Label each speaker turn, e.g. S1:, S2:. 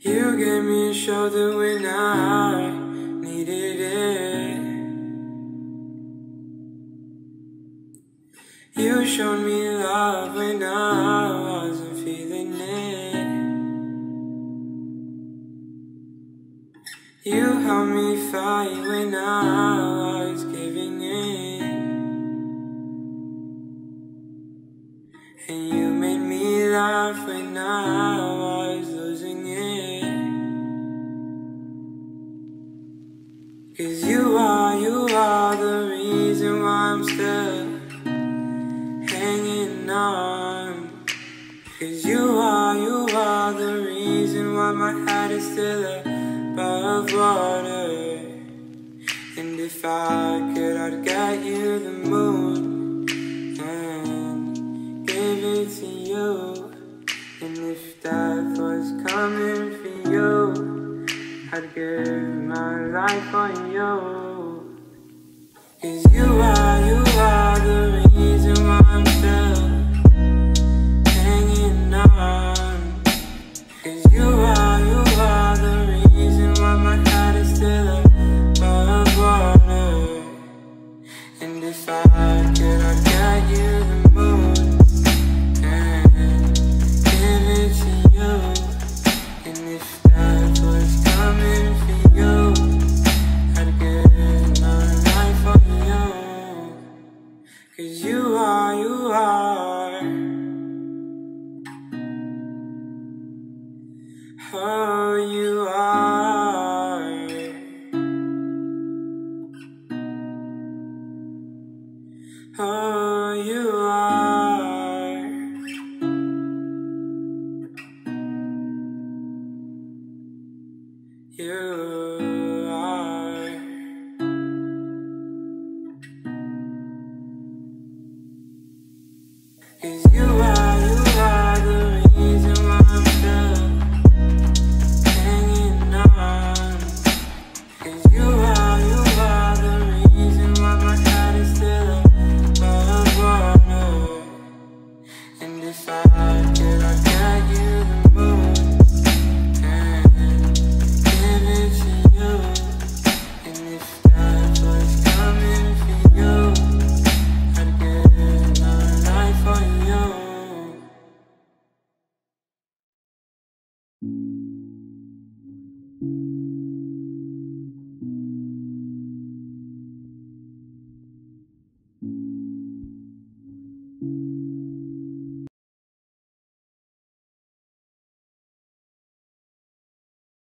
S1: You gave me a shoulder when I needed it. You showed me love when I wasn't feeling it. You helped me fight when I was giving in. And you made me laugh when I was losing it. 'Cause you are the reason why I'm still hanging on. 'Cause you are the reason why my head is still above water. And if I could, I'd get you the moon and give it to you. And if death was coming for you, I'd give my life on you. 'Cause you are the reason why I'm still hanging on. 'Cause you are the reason why my head is still above water. And if I could, I'd get you the moon and give it to you. And if death was coming for you, I'd give my life for you. 'Cause you are oh, you are. Oh, you are. You are. 'Cause you are the reason why I'm still hanging on. 'Cause you are the reason why my head is still above water. And if I could, I'd get you the moon and give it to you. And if death was coming for you, I'd give my life for you.